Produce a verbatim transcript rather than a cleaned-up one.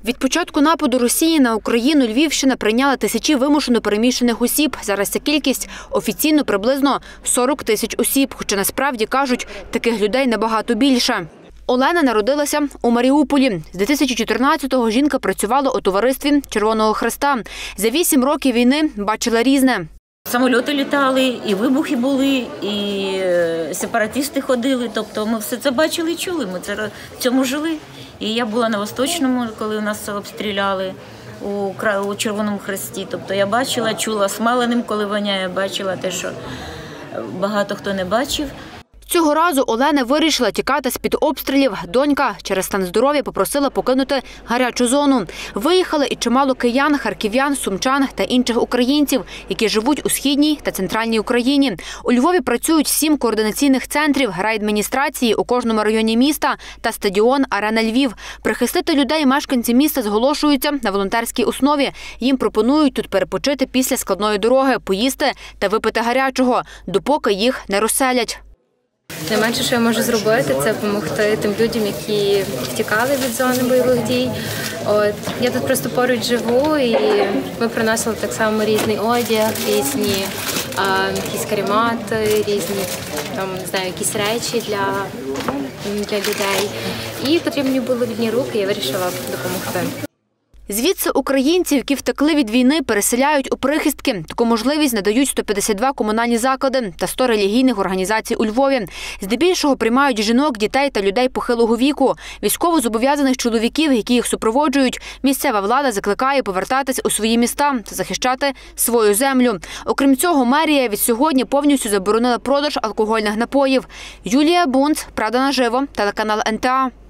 Від початку нападу Росії на Україну Львівщина прийняла тисячі вимушено переміщених осіб. Зараз ця кількість офіційно приблизно сорок тисяч осіб, хоча насправді, кажуть, таких людей набагато більше. Олена народилася у Маріуполі. З дві тисячі чотирнадцятого жінка працювала у товаристві Червоного Хреста. За вісім років війни бачила різне. Самольоти літали, і вибухи були, і сепаратисти ходили. Тобто ми все це бачили і чули, ми це, в цьому жили. І я була на Восточному, коли нас обстріляли у, у Червоному Хресті. Тобто я бачила, чула смаленим, коли воняє, бачила те, що багато хто не бачив. Цього разу Олена вирішила тікати з-під обстрілів. Донька через стан здоров'я попросила покинути гарячу зону. Виїхали і чимало киян, харків'ян, сумчан та інших українців, які живуть у Східній та Центральній Україні. У Львові працюють сім координаційних центрів, райадміністрації у кожному районі міста та стадіон «Арена Львів». Прихистити людей мешканці міста зголошуються на волонтерській основі. Їм пропонують тут перепочити після складної дороги, поїсти та випити гарячого, допоки їх не розселять. Найменше, що я можу зробити, це допомогти тим людям, які втікали від зони бойових дій. От, я тут просто поруч живу, і ми приносили так само різний одяг, різні а, якісь каремати, різні там, не знаю, якісь речі для, для людей. І потрібні були вільні руки, я вирішила допомогти. Звідси українців, які втекли від війни, переселяють у прихистки. Таку можливість надають сто п'ятдесят два комунальні заклади та сто релігійних організацій у Львові. Здебільшого приймають жінок, дітей та людей похилого віку. Військовозобов'язаних чоловіків, які їх супроводжують, місцева влада закликає повертатись у свої міста та захищати свою землю. Окрім цього, мерія від сьогодні повністю заборонила продаж алкогольних напоїв. Юлія Бунц, Правда наживо, телеканал ен те а.